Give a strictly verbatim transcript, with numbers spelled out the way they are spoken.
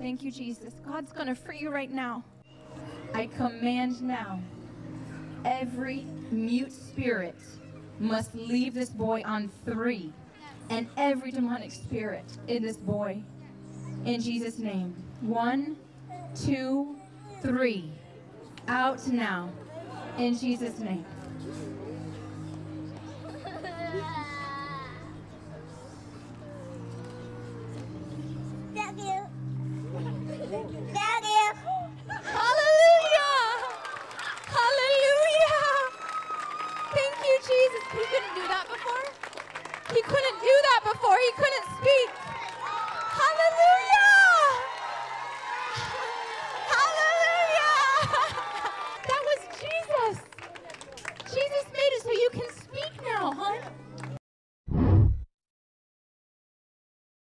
Thank you, Jesus. God's going to free you right now. I command now, every mute spirit must leave this boy on three, and every demonic spirit in this boy, in Jesus' name. One, two, three. Out now, in Jesus' name. Daddy. Daddy. Hallelujah! Hallelujah! Thank you, Jesus. He couldn't do that before. He couldn't do that before. He couldn't speak. Hallelujah!